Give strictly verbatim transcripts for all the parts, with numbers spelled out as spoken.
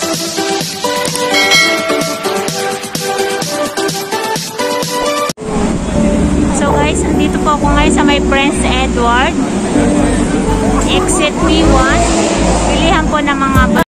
So guys, andito po ako ngayon sa may Prince Edward. Exit B one. Pilihan po ng mga bus.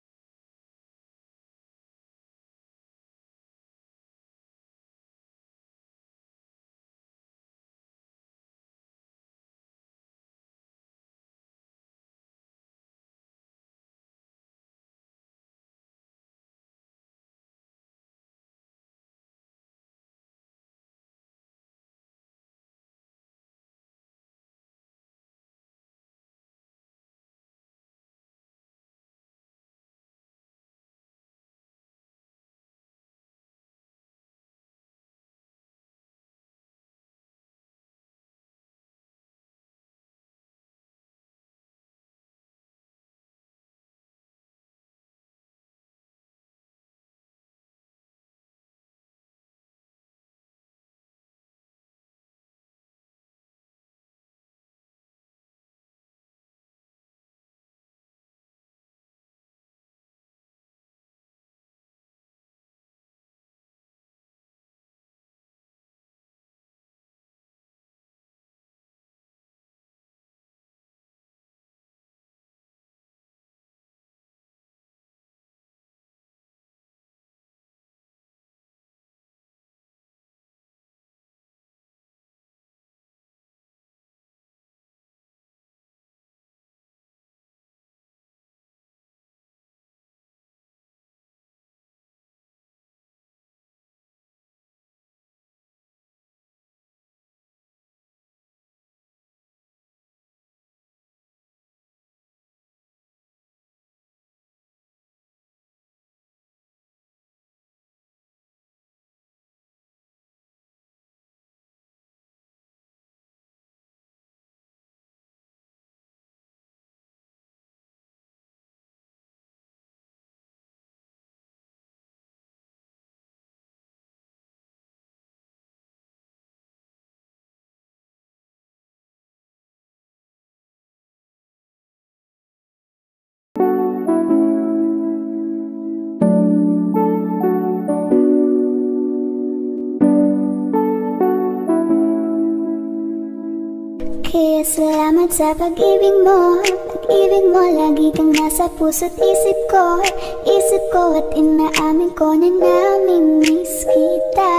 Kaya salamat sa pag-ibig mo. Pag-ibig mo, lagi kang nasa puso't isip ko. Isip ko at inaamin ko na namimiss kita,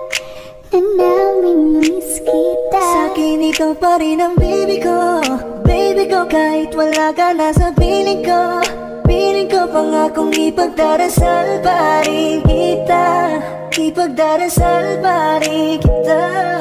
na namimiss kita. Sa'kin ikaw pa rin ang baby ko, baby ko, kahit wala ka na sa piling ko. Piling ko pangakong ipagdarasal pa rin kita, ipagdarasal pa rin kita.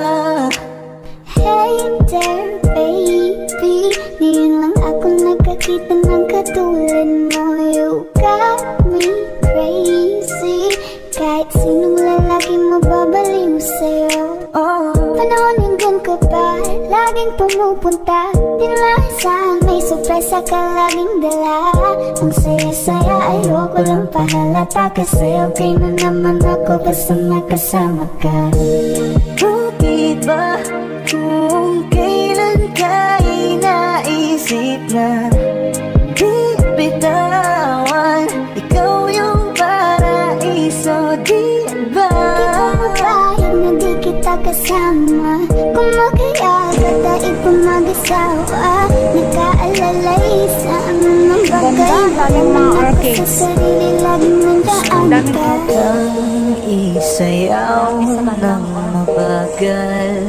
Hey there baby, ngayon lang ako nagkakita ng katulad mo. You got me crazy, kahit sinong lalaki mababaliw sa'yo. Oh, panahon nandun ka pa, laging pumupunta. Di naman saan may sorpresa ka laging dala. Ang saya-saya ayoko lang pahalata, kasi okay na naman ako basta nakasama ka. Bakit ba kung kailan ka inaisip na di bitawan, ikaw yung paraiso, di ba? Di ko mapahig na di kita kasama. Kung mag-iyak at daig pa mag-asawa, nagkaalalay sa anong bagay. Walang ako sa sarili, laging nandaan ka. Ang isayaw ng mabagal.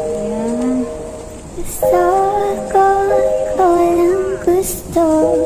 Gusto ko, ko lang gusto.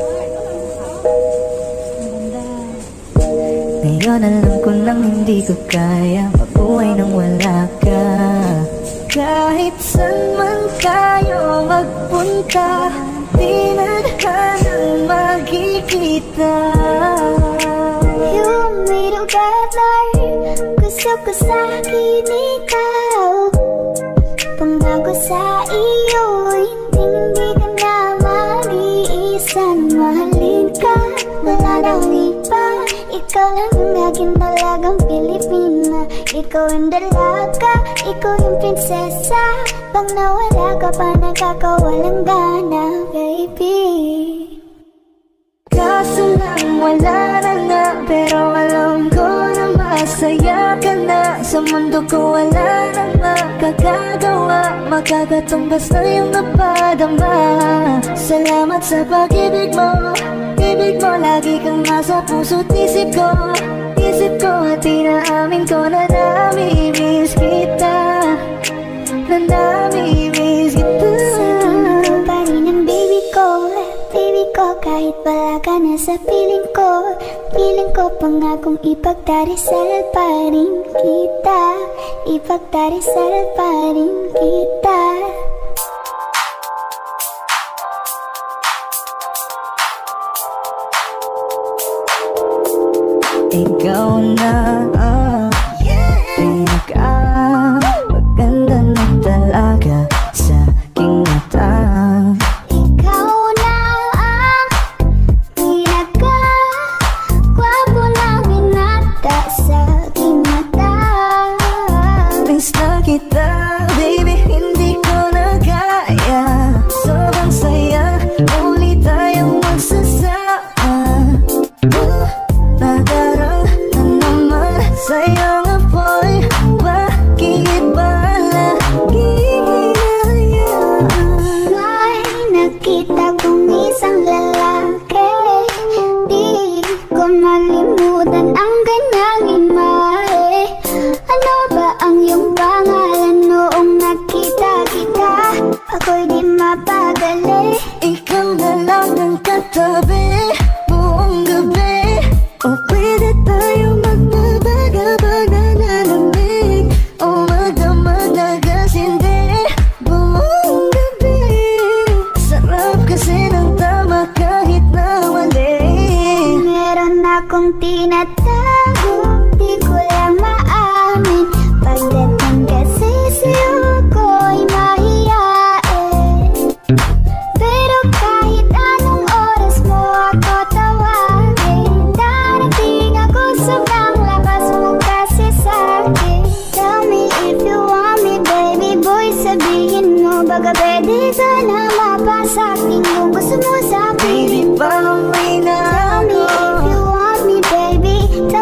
Ngayon alam ko nang hindi ko kaya mabuhay nang wala ka. Kahit saan man tayo magpunta, di na nang magkikita. You made a better, gusto ko sa'kin ikaw. Pangako sa iyo, hindi hindi ka na mag-iisa. Mahalin ka, wala daw iba. Ikaw lang ang aking talagang Pilipina. Ikaw ang dalaga, ikaw yung prinsesa. Pag nawala ka pa, nakakawalang gana, baby. Kaso lang wala na nga pero alam ko na masaya ka na. Sa mundo ko wala nang makakagawa, makakatumbas na yung napadama. Salamat sa pag-ibig mo, ibig mo lagi kang nasa puso't isip ko. Isip ko at inaamin ko na nami-miss kita, na nami-miss kita. Sa tingin ko pa rin ang baby ko, baby ko, kahit wala ka na sa piling ko. Piling ko pangakong ipagdarisal pa rin kita, ipagdarisal pa rin kita. Ikaw na ang pinaka maganda na talaga sa aking mata. Ikaw na ang pinaka gwapo na binata sa aking mata. Miss na kita, baby, hindi ko na kaya. Sobrang saya, muli tayong magsasama. uh, Nadarang na naman sa'yo nga boy, bakit ba lagi hinayaan? May nakita kong isang lalaki, di ko malimutan ang kanyang imahe. Ano ba ang iyong pangalan noong nakita kita? Ako'y di mapagali. Ikaw na lang ang katabi buong gabi. O pwede tayo magpabagabag na nalamig, o magdamag na gasindi buong gabi. Sarap kasi ng tama kahit na mali. Meron akong tinatago, di ko lang maamin. Pagdating kasi sa'yo ko'y mahiyain. Pero kahit anong oras mo ako tawagin, darating ako sobrang lakas mo kasi sa'kin. Tell me if you want me, baby boy, sabihin mo baga pwede ka na mapasakin kung gusto mo sa'kin. Baby, pauwi na Tell me ako. if you want me, baby. Tell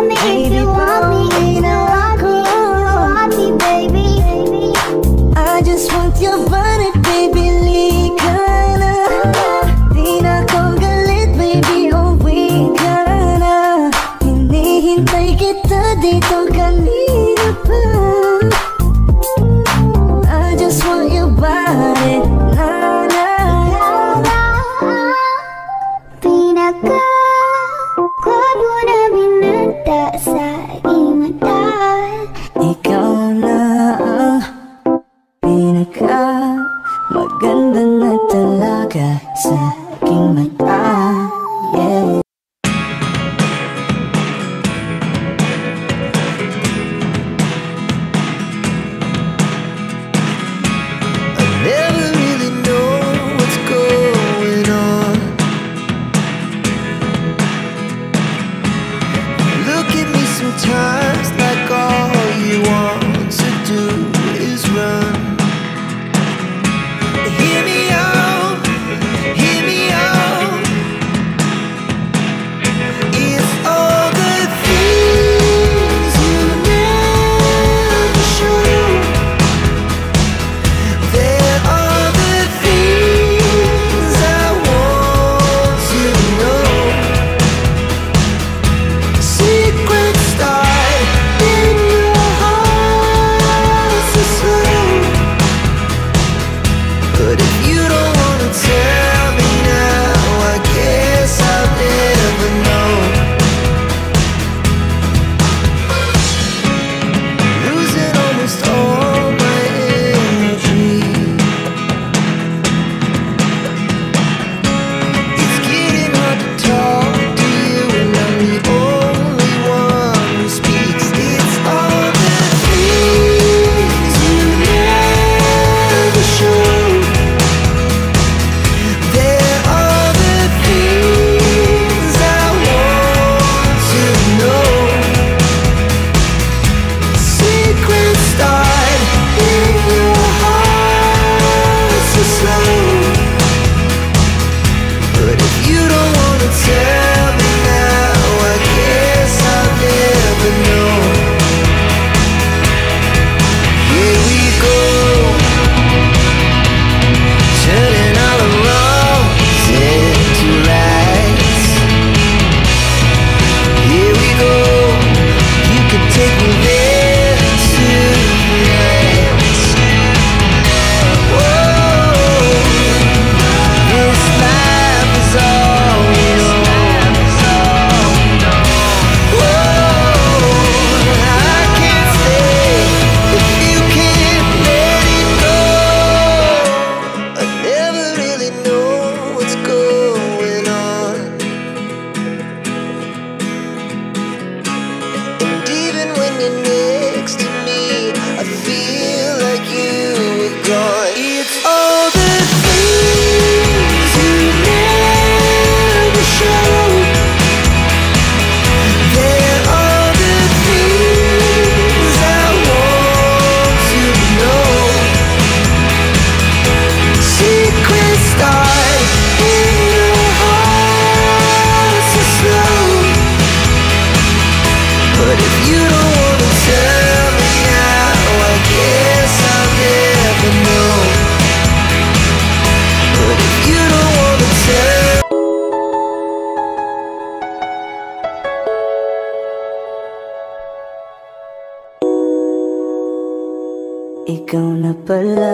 ikaw na pala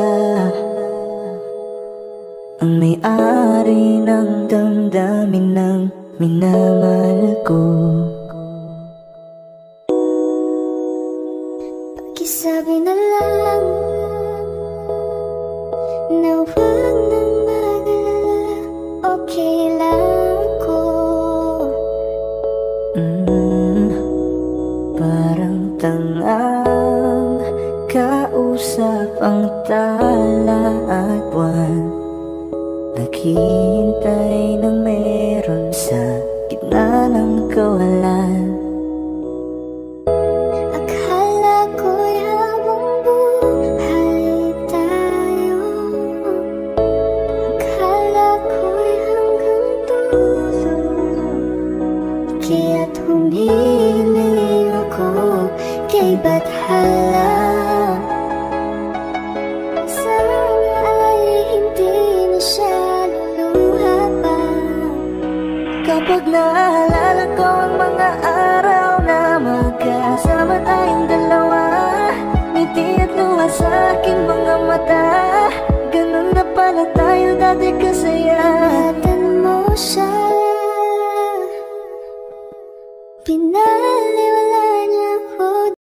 ang may-ari ng damdamin ng minamahal ko. Pakisabi na lang na huwag nang mag-alala, okay lang ako. mm, Parang tangang kausap ang tala at buwan, naghihintay ng meron sa gitna ng kawalan. Akala ko'y habang buhay tayo, akala ko'y hanggang dulo, kaya't humiling ako kay Bathala. Sana ay hindi na siya luluha pa. Kapag naalala ko ang mga araw na magkasama tayong dalawa, ngiti at luha sa aking mga mata, ganun na pala tayo dati kasaya. Ingatan mo siya, pinali